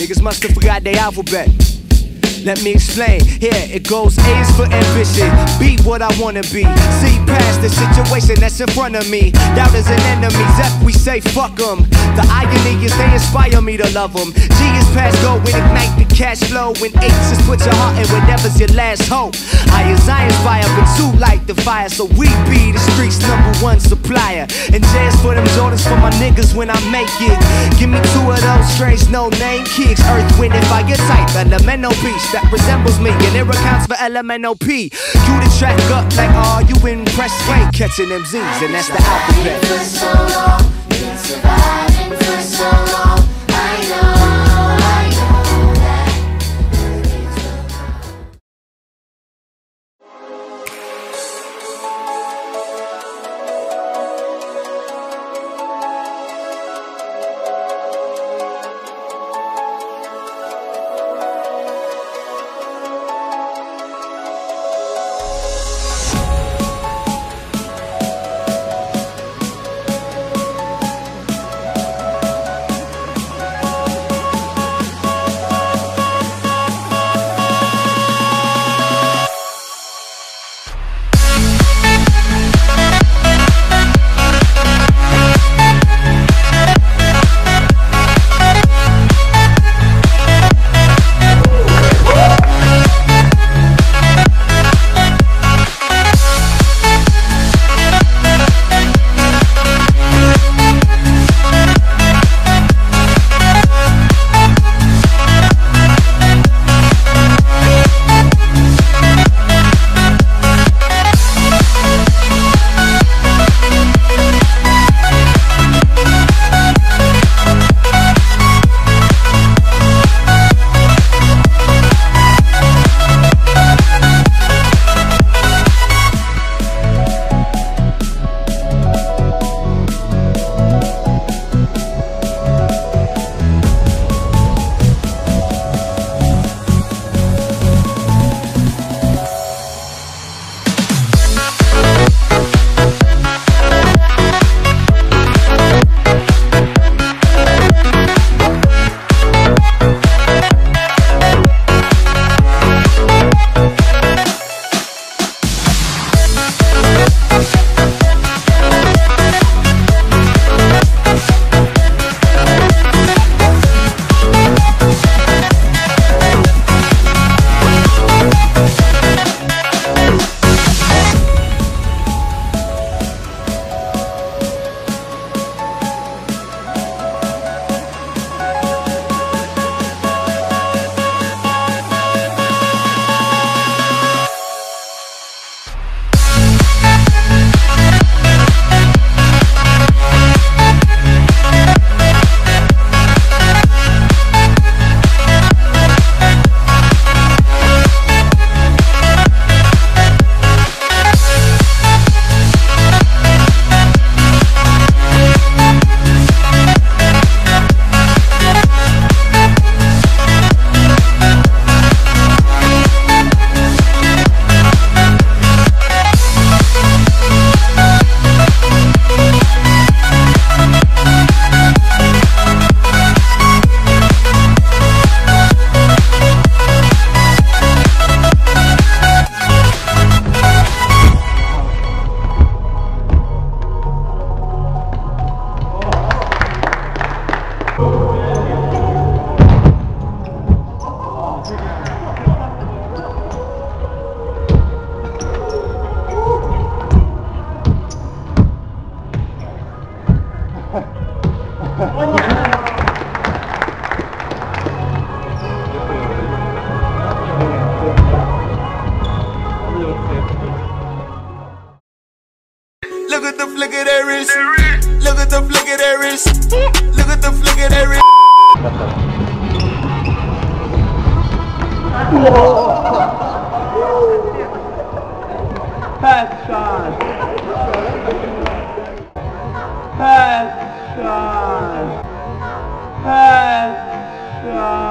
Niggas must have forgot their alphabet. Let me explain, here it goes. A is for ambition, be what I wanna be. See past the situation that's in front of me. Doubters and enemies, F we say fuck them. The irony is they inspire me to love them. G is past go when ignite the cash flow. When H is put your heart in whatever's your last hope. I inspire but two light the fire. So we be the streets #1 supplier. And J is for them Jordans for my niggas when I make it. Give me two of those strange no name kicks. Earth, wind, and fire type, elemental beast that resembles me, and it accounts for LMNOP. Cue the track up like, are you impressed? Ain't catching them Z's, and that's the alphabet. For so long, been surviving for so long. I know that. Look at the flick of that wrist. Look at the flick of that wrist. Look at the flick of that wrist. Pass shot. Pass shot. Pass shot.